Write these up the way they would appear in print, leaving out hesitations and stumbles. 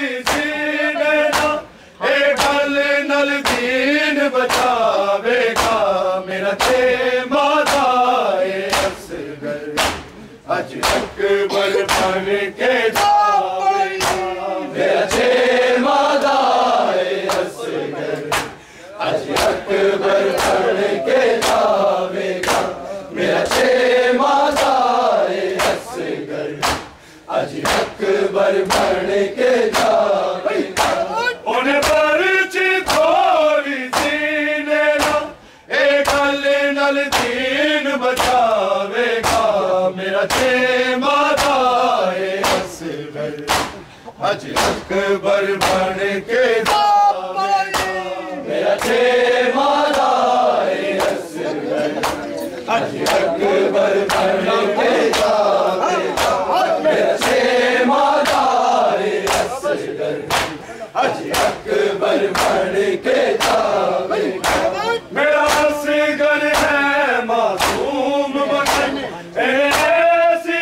थोड़ी सीने ना ए गल नल दीन बचावेगा मेरा ते मादा ए असगर अज अकबर बन के जावेगा मेरा ते मादा ए असगर अज अकबर बन के जावेगा मेरा ते मादा ए असगर अज अकबर बन के जावेगा उन्हें परची थोड़ी सीने ना ए गल नल दीन बचावेगा मेरा ते मादा ए असगर अज अकबर बन के जावेगा मेरा ते मादा ए असगर अज अकबर बन के जावेगा मेरा ते मादा ए असगर अज अकबर बन के जावेगा मेरा असगर है मासूम बन ऐसी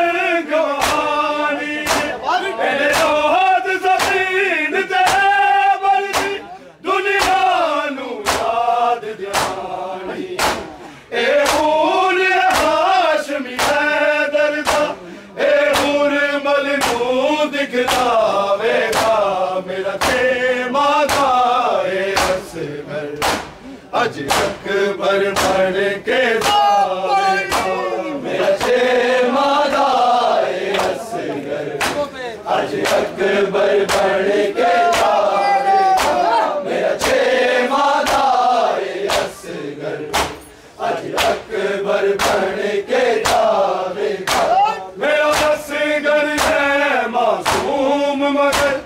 दरगानी मेरे रोहत ज़मीन ते बलदी दुनिया नू याद दियानी ए हूर हाशमी हैदर दा ए हूर मल नू दिखलावेगा मेरा ते मादा ए असगर अज अकबर बन के जावेगा मेरा ते मादा ए असगर अज अकबर बन के जावेगा मेरा ते मादा ए असगर अज अकबर बन के जावेगा मेरा असगर है मासूम मगर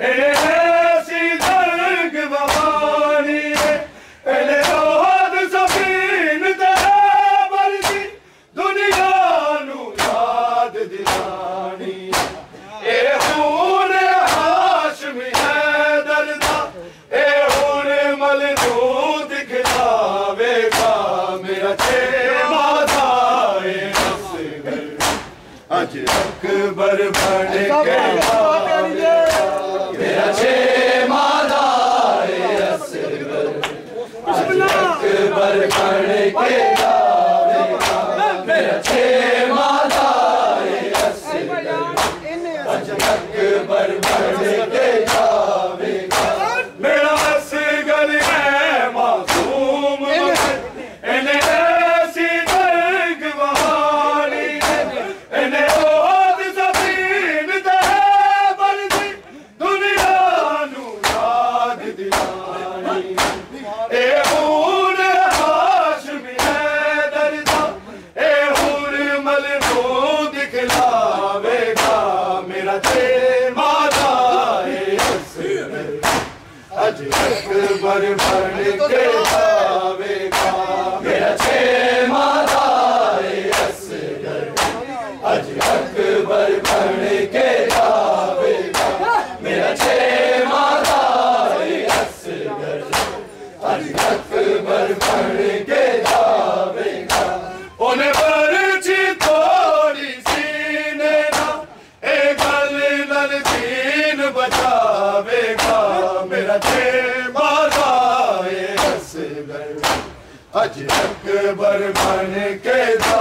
ऐसी दर्ग बहानी है पहले रोहत ज़मीन ते बलदी दुनिया नू याद दिलानी ए हूर हाशमी हैदर दा ए हूर मल नू दिखलावेगा मेरा ते मादा ए असगर अज अकबर बन के मेरा ते मादा ए असगर अज अकबर बन के जावेगा मेरा ते मादा ए असगर अज अकबर बन के जावेगा मेरा असगर है मासूम इन्हें ऐसी दर्ग बहानी इन्हें रोहत ज़मीन ते बलदी दुनिया नू याद दिलानी ए हूर हाशमी हैदर दा ए हूर मल नू दिखलावेगा मेरा ते मादा ए असगर अज अकबर बन के जावेगा मेरा ते मादा ए असगर अज अकबर बन के जावेगा मेरा ते मादा ए असगर अज अकबर बन के जावेगा उन्हें परची थोड़ी सीने ना ए गल नल दीन बचावेगा मेरा ते मादा ए असगर अज अकबर बन के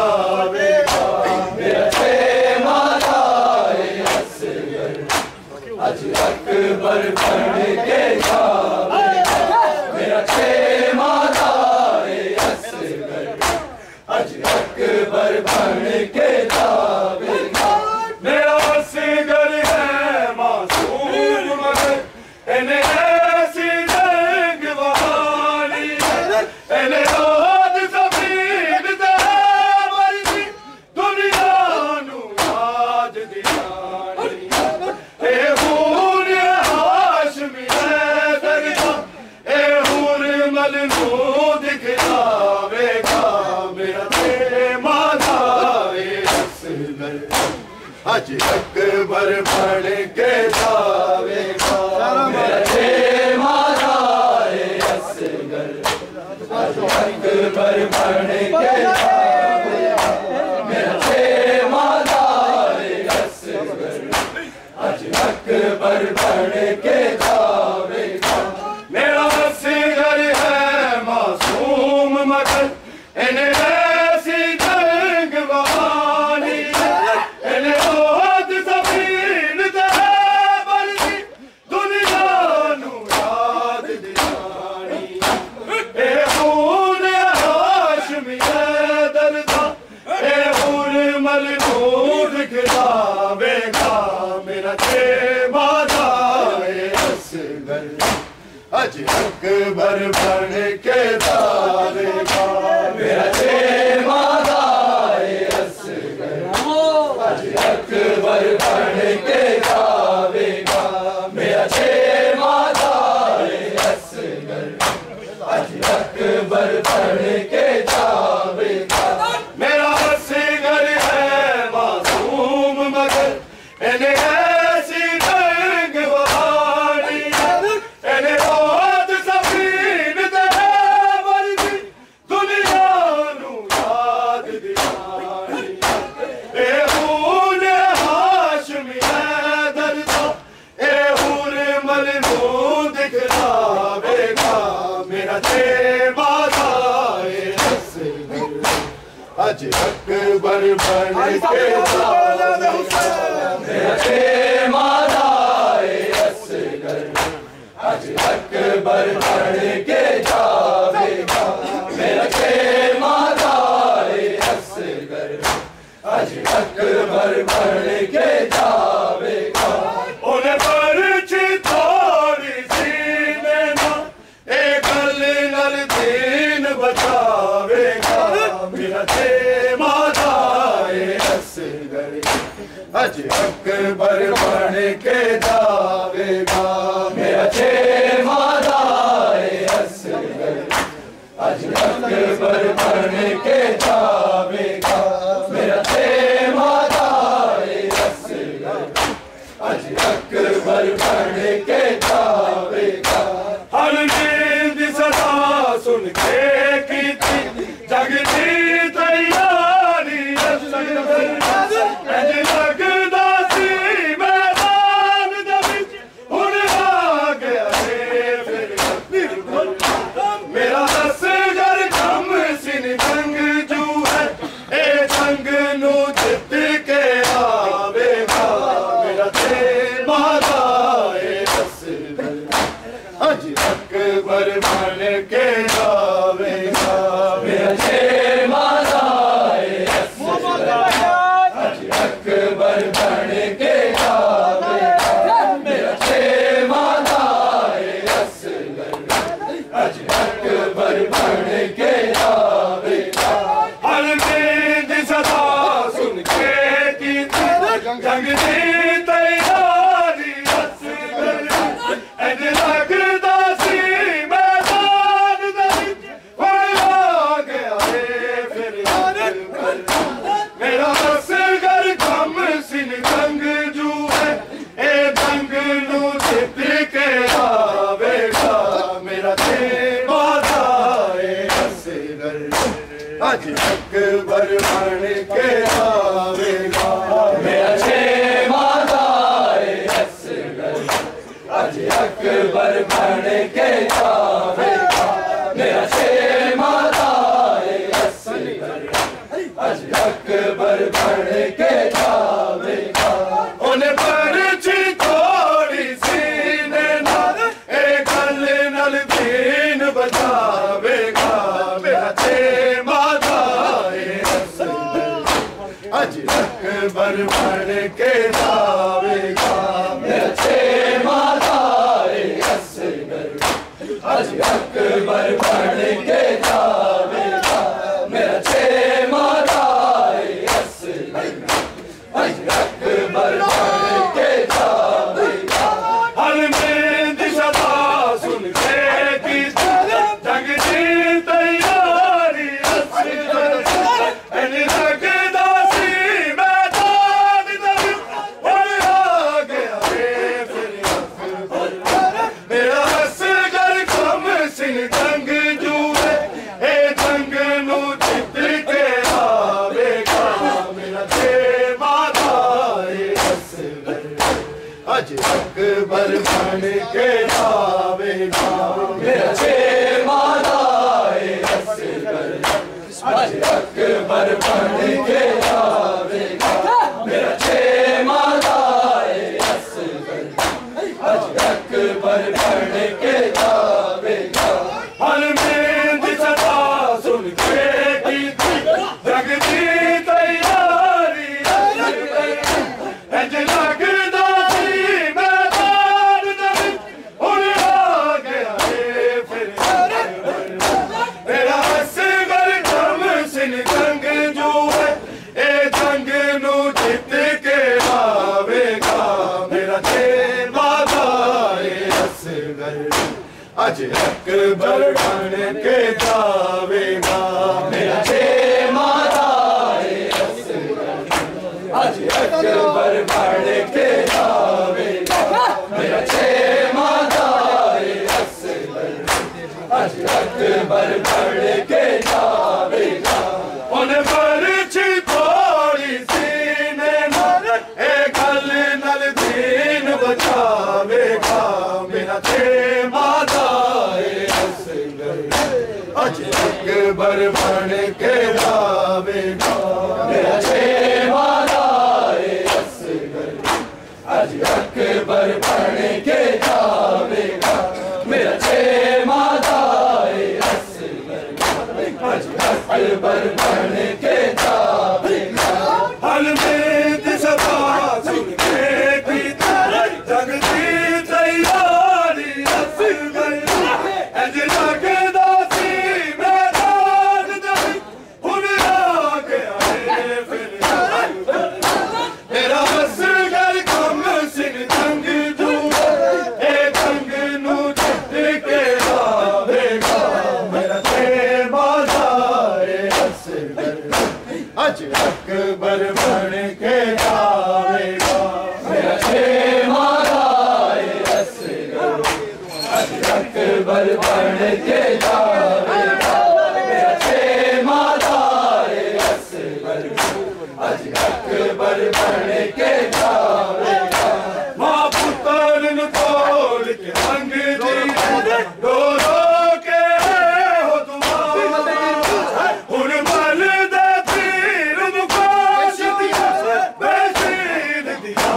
जावेगा मेरा ते मादा ए असगर अज अकबर बन के जावेगा मेरा ते मादा ए असगर अज अकबर बन के जावेगा मेरा असगर है मासूम मगर इन्हें ऐसी दर्ग बहानी इन्हें रोहत ज़मीन ते बलदी दुनिया नू याद दिलानी ए हूर हाशमी हैदर दा ए हूर मल नू दिखलावेगा मेरा ते मादा ए असगर अज अकबर बन के जावेगा मेरा ते मादा ए असगर अज अकबर बन के जावेगा मेरा ते मादा ए असगर अज अकबर बन के जावेगा। मेरा असगर है मासूम मगर इन्हें ऐसी जंग बहानी, इन्हें बहुत ज़मीन ते बल्कि दुनिया नू याद दिलानी। ए खून हाशमी दर्दा ए हुरमल नू दिखलावेगा। मेरा वादा है असगर अज अकबर बन के जावेगा। मेरा वादा है असगर अज अकबर बन के जावेगा। मेरा वादा है असगर अज अकबर बन के जावेगा। मेरा असगर है मासूम मगर इन्हें ऐसी जंग बहानी, इन्हें बहुत ज़मीन ते बल्कि दुनिया नू याद दिलानी। ए खून हाशमी दर्दा ए हुरमल नू दिखलावेगा। मेरा वादा है असगर अज अकबर बन के जावेगा। मेरा वादा है असगर अज अकबर बन के जावेगा। मेरा वादा है असगर अज अकबर बन के जावेगा। उन्हें पर्ची थोड़ी सीने ना एक गल नल दीन बचावेगा। मेरा वादा है असगर अज अकबर बन के जावेगा। मेरा वादा है असगर अज अकबर बन के जावेगा। मेरा वादा है असगर अज अकबर बन के जावेगा। हर नींद सदा सुन के की जग की तैयारी असगर लगदा सी मैदान दे विच हुण आ गया रे फिर। मेरा असगर कम सिन जंग जू है ए जंग नू जित के आवेगा। मेरा वादा है असगर अज अकबर बन के जावेगा। मेरा वादा है असगर अज अकबर बन के जावेगा। मेरा वादा है असगर अज अकबर बन के जावेगा। हर नींद सदा सुन के की जंग दी तैयारी असगर इंज लगदा सी मैदान दे विच हुण आ गया रे फिर अकबर। मेरा असगर कम सिन जंग जू है ए जंग नू जित के आवेगा। मेरा वादा है असगर अज अकबर बन के आवेगा। मेरा वादा है असगर अज अकबर बन के जावेगा। मेरा वादा है असगर अज अकबर बन के जावेगा। उन्हें पर्ची थोड़ी सीने ना एक गल नल दीन बचावेगा। मेरा वादा है असगर अज अकबर बन के जावेगा। मेरा वादा है असगर अज अकबर बन के जावेगा। मेरा वादा है असगर अज अकबर बन के जावेगा। बन के जावेगा मेरा छेमा दाए असगर आज अकबर बन के जावेगा मेरा छेमा दाए असगर आज अकबर बन के जावेगा हल में सदा सुन के जग की तैयारी इंज लगदा सी मैदान दे हुण आ गया फिर मेरा असगर कम सिन जंग जो है ए जंग नू जित के आवेगा मेरा छेमा दाए असगर आज अकबर बन के जावेगा मेरा छेमा दाए असगर आज अकबर बन के जावेगा मेरा छेमा दाए असगर आज अकबर बन के जावेगा उन बरछी थोड़ी सीने नल ए गल नल दीन बचावेगा मेरा छेमा दाए असगर आज अकबर बन के जावेगा मेरा छेमा दाए असगर आज अकबर बन के जावेगा मेरा छेमा दाए असगर आज अकबर बन के जावेगा हल में सदा सुन के जग की तैयारी असगर इंज लगदा सी मैदान दे हुण आ गया फिर मेरा असगर कम सिन जंग जो ए जंग नू जित के आवेगा मेरा छेमा दाए असगर आज अकबर बन के जावेगा मेरा छेमा दाए असगर आज अकबर बन के जावेगा मेरा छेमा दाए असगर आज अकबर बन के जावेगा मां पुत्र नु तोड़ के रंग दी रो रो के हो दुआ हुण मल दे तीर मुकाश दिया बेसील दिया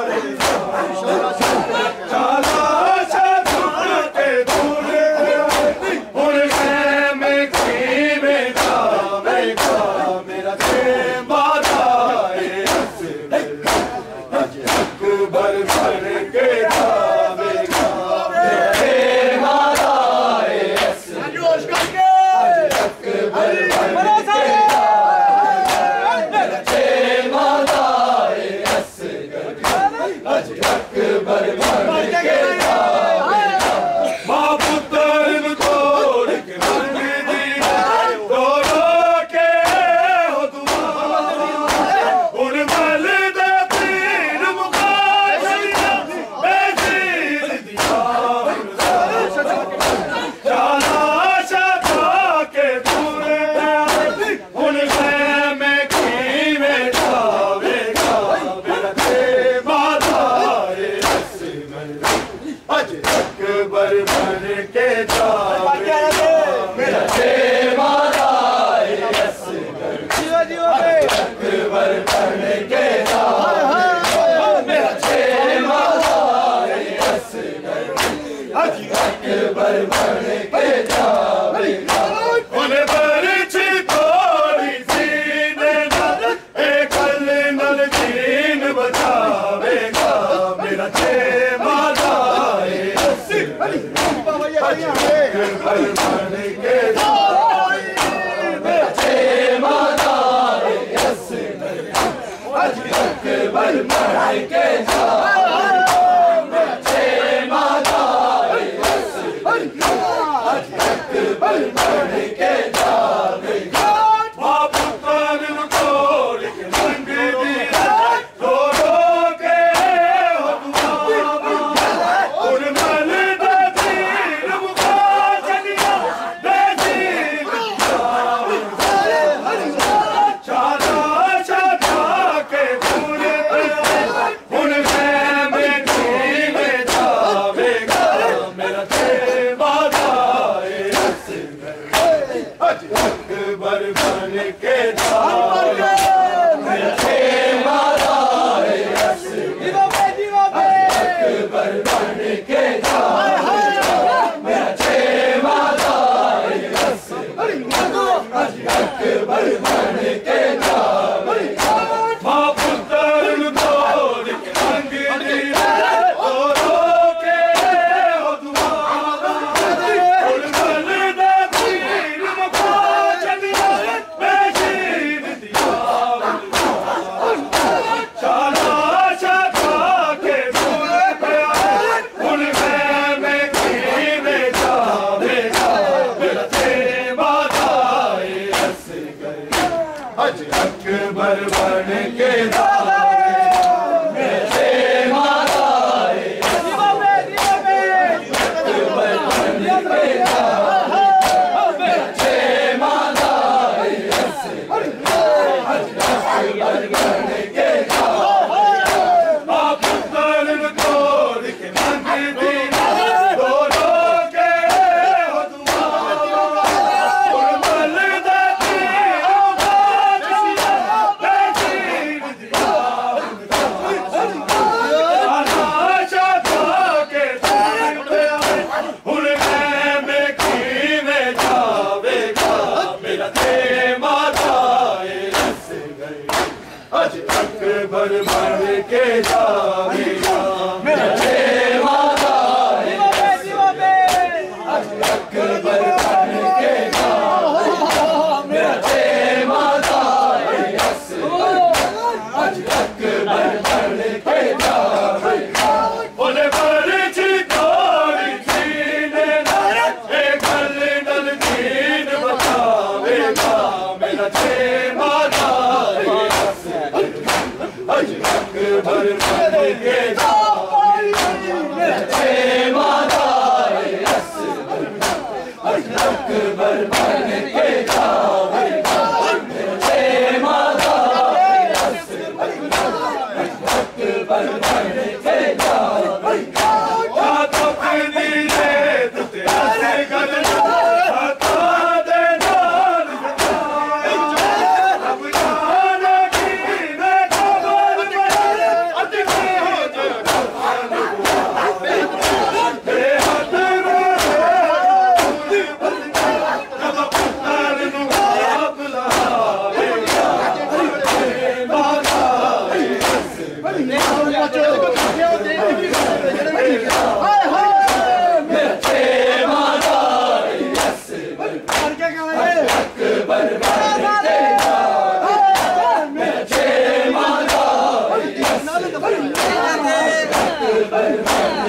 चाला के दूर हुण में की में जावेगा मेरा छेमा दाए असगर आज अकबर बन के जावेगा मेरा छेमा दाए असगर आज अकबर बन के मेरा छेमा दाए असगर आज अकबर बन के जावेगा मां पुत्र नु तोड़ के रंग दी रो रो के हो दुआ हुण मल दे तीर मुकाश दिया बेसील दिया चाला शता के दूर हुण में की में जावेगा मेरा छेमा दाए असगर आज अकबर बन के जावेगा मेरा छेमा दाए असगर अकबर बन के जावेगा मेरा छेमा दाए असगर आज अकबर बन के जावेगा उन बरछी थोड़ी सीने नल ए गल नल दीन बचावेगा मेरा छेमा दाए असगर आज अकबर बन के जावेगा मेरा छेमा दाए असगर आज अकबर बन के जावेगा मेरा छेमा दाए असगर आज अकबर बन के जावेगा मां पुत्र नु तोड़ के रंग दी रो रो के हो दुआ हुण मल दे तीर मुकाश दिया बेसील दिया चाला शता के दूर हुण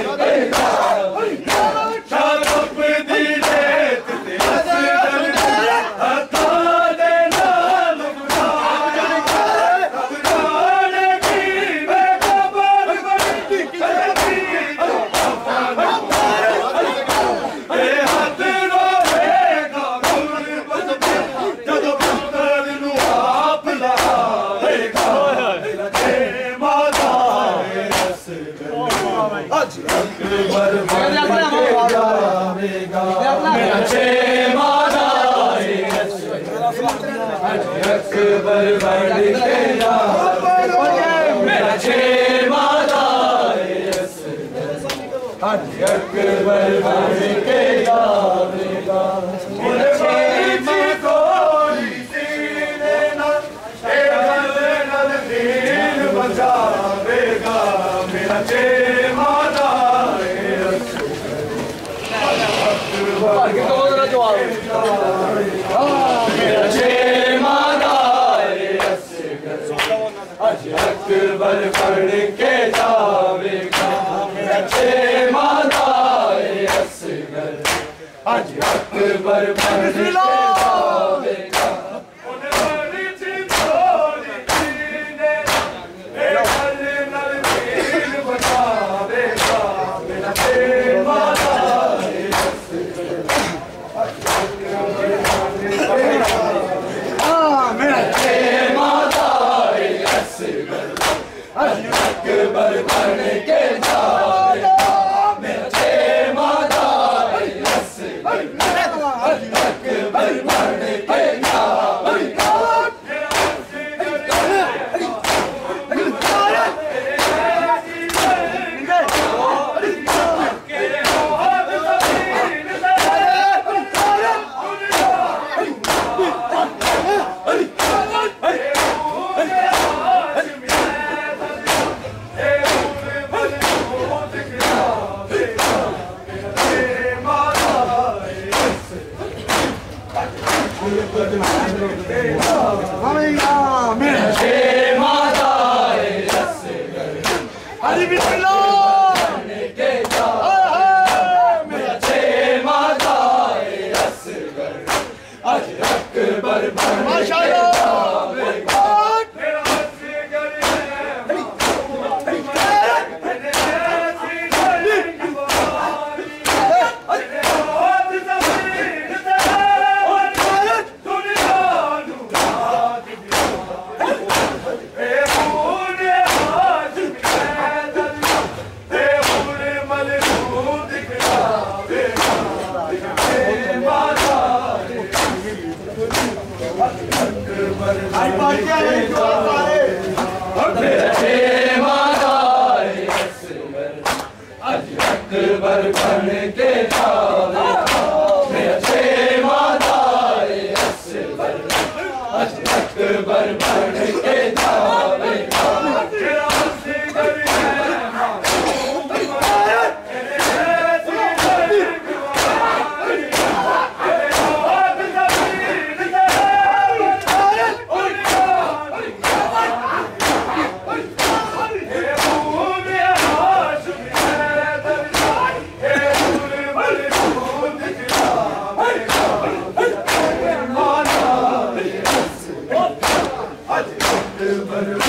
Hadi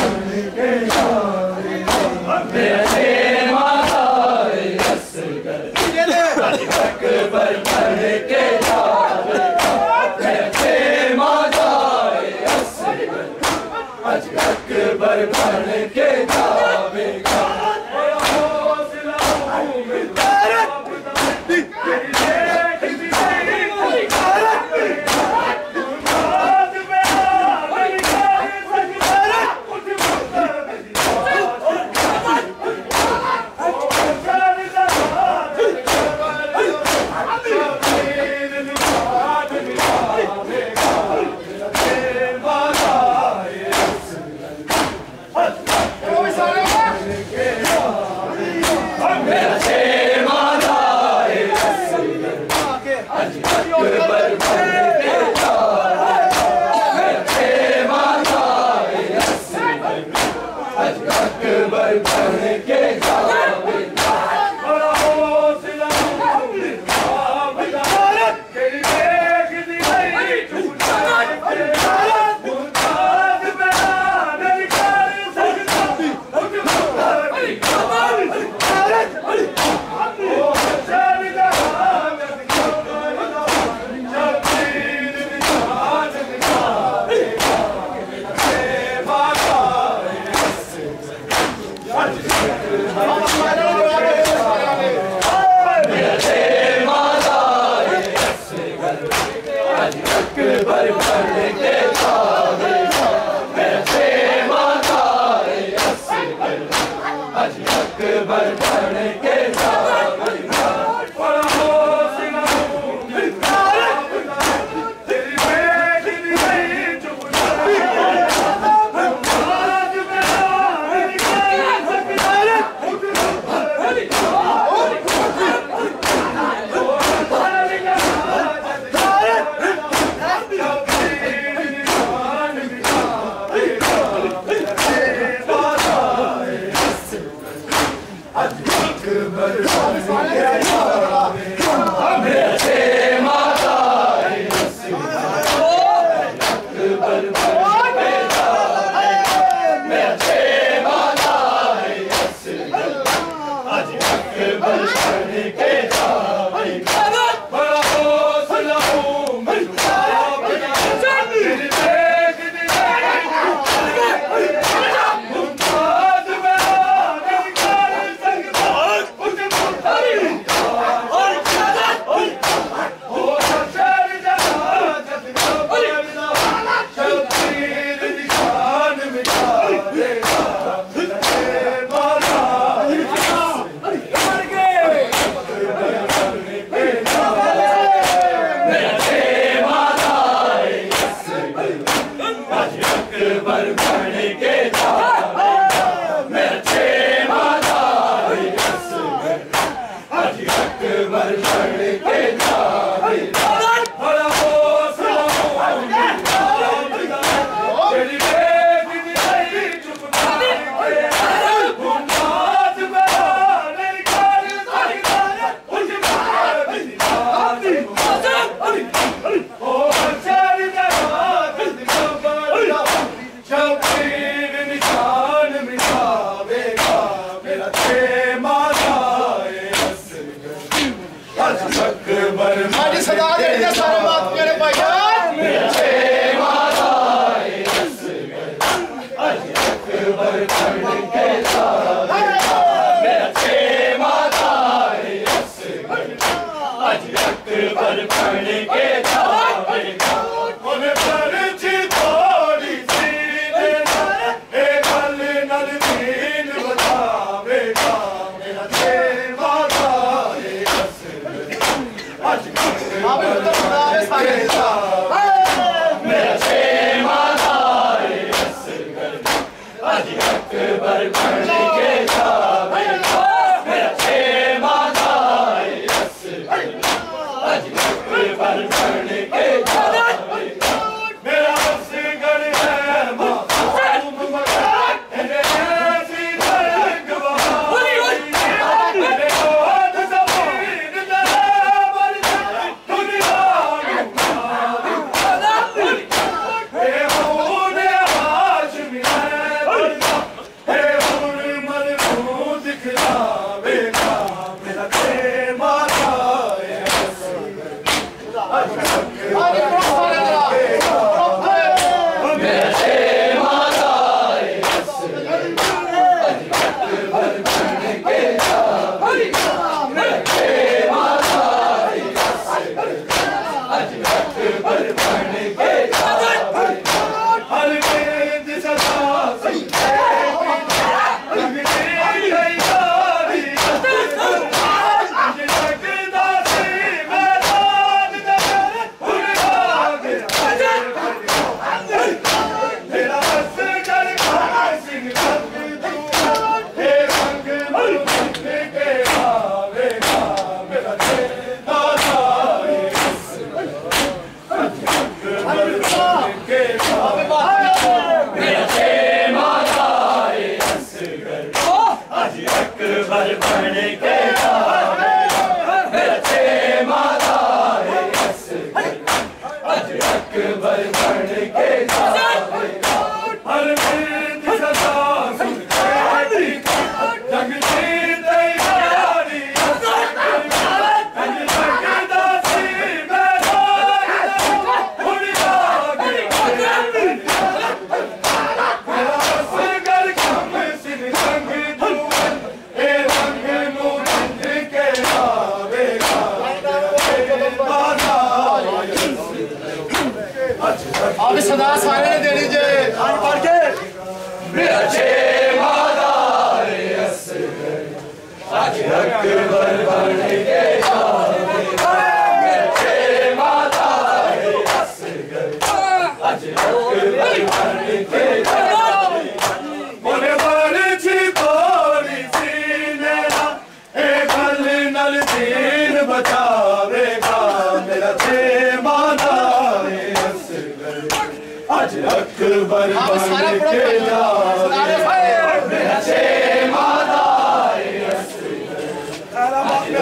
अकबर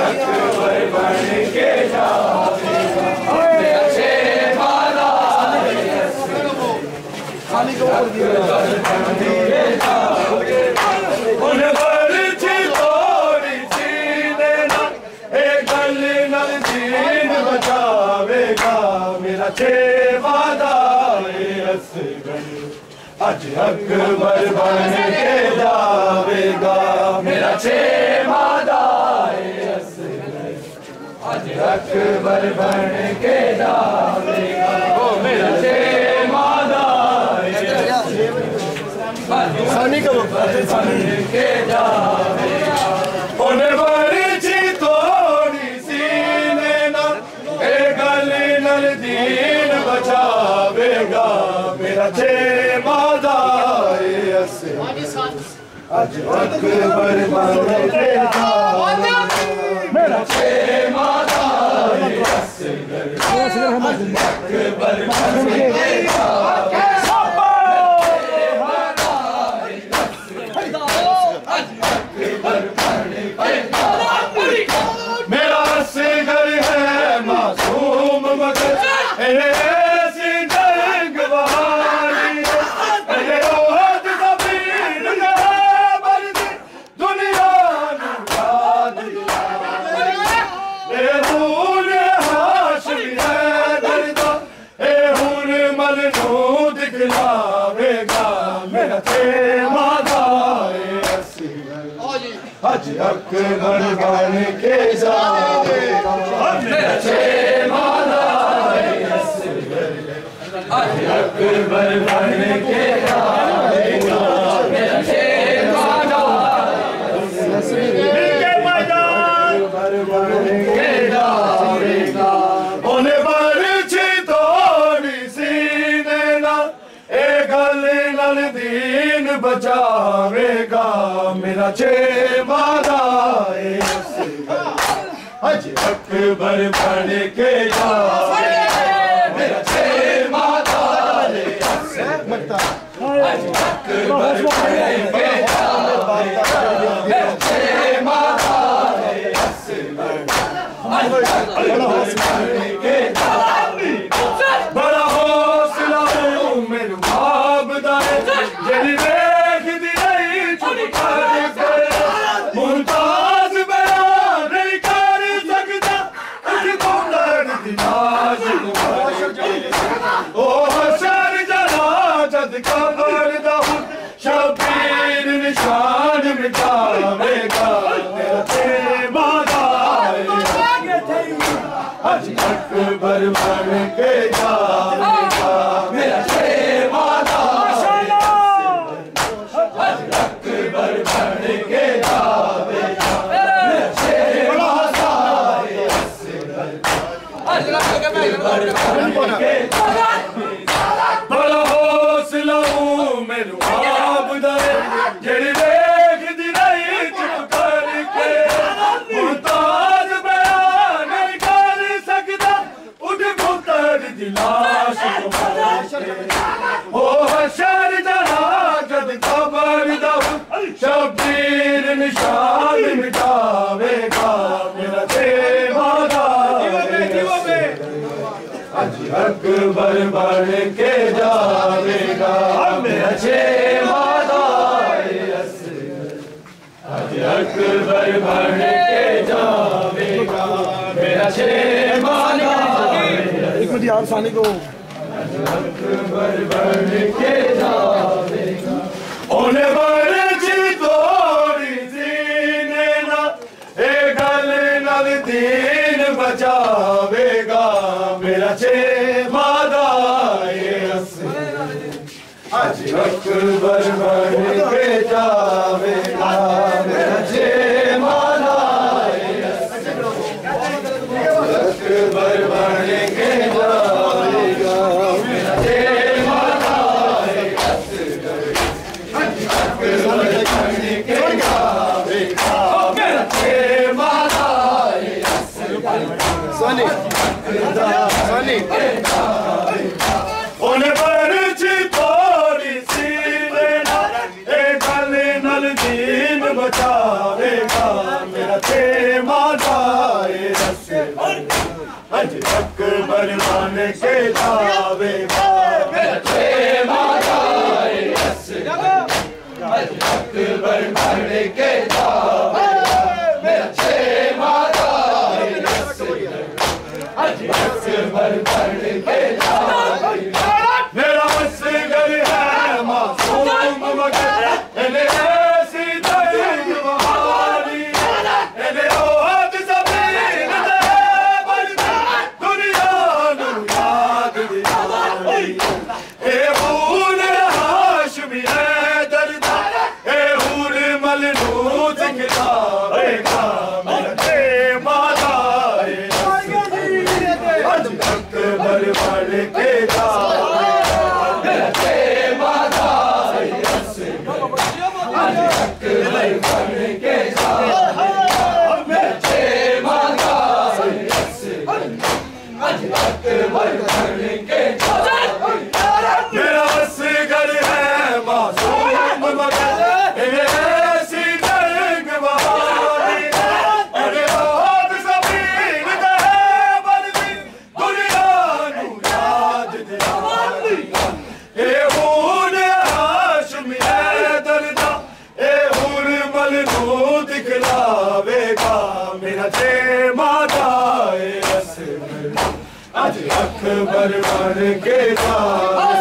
अकबर बन के जावेगा मेरा छेमादा उन बरछी तोड़ी सीने ना एक गल नल दीन बचावेगा मेरा छेमादा असगर आज अकबर बन के जावेगा मेरा छेमादा असगर आज अकबर बन के जावेगा मेरा छेमादा सानी का बन के जावेगा उन बरछी तोड़ी सीने ना एक गल नल दीन बचावेगा मेरा छेमादा आज अकबर बन के जावेगा मेरा छेमादा अकबर बन के जावेगा मेरा असगर है मासूम मगर ऐसी जंग बहारी है रोहत ज़मीन का बर्दी दुनिया लुटा दिया ए हुन हाशिम है दर्दा ए हुन मलनू दिखलावेगा मेरा छेमादा आज अकबर बन के जावेगा मेरा छेमादा आज अकबर बन के जावेगा मेरा छेमादा अकबर बन के जावेगा उन्हें बरछी तोड़ी सीने ना एक गल नल दीन बचावेगा मेरा छेमादा आज अकबर बन के जावेगा मेरा छेमादा आज अकबर बन के जावेगा मेरा छेमादा आज अकबर बन के जावेगा बड़ा हौसला मेरे बाप दाए जड़ी देख दी नहीं चुप कर मुमताज बयान नहीं कर सकता उसको दर्द दिलाज ओ हशर जरा जद कबर दाऊद शबीर निशान मिटावेगा मेरा छेमादा आज अकबर बन के जावेगा मेरा छेमादा आज अकबर बन के जावेगा मेरा छेमादा आज अकबर बन के बड़ा हौसला मेरे बाप दाए जड़ी देख दी नहीं चुप करके मुमताज बयान नहीं कर सकता उठ मुतर दिलाश ओ हशर जरा जद कबर दाऊद शबीर निशान मिटावेगा मेरा छेमादा आज अकबर बन के जावेगा मेरा छेमादा आज अकबर बन के जावेगा मेरा छेमादा एक मिनट यार सानी को अकबर बन के जावेगा उन्हें बरछी तोड़ी सीने ना एक गल नल दीन बचावेगा मेरा छेमादा आज अकबर बन के जावेगा मेरा छेमादा अकबर बन के जावेगा मेरा छेमादा अकबर बन के जावेगा मेरा छेमादा सोनी सोनी उन्हें बरछी तोड़ी सीने ना एक गल नल दीन बचावेगा मेरा छेमादा अज अकबर बन के जावेगा मेरा माता अज अकबर बन के जावेगा मेरा माता अज अकबर बन के जावेगा मेरा असगर है मासूम मगर इन्हें ऐसी दर्द बहारी इन्हें रोहत ज़मीन दे बरदी दुनिया नू याद दिलारी ए हूर हाशमी है दर्द ए हूर मलनूत खिलावेगा मेरा माता अज अकबर बन के मेरा असगर है मासूम मगर ऐसी दर्द बहारी अरे रोहत ज़मीन दे बरदी दुनिया नू याद दिलारी ए हूर हाशमी है दर्दा ए हूर मलनू दिखलावेगा मेरा माता अज अकबर बन के जा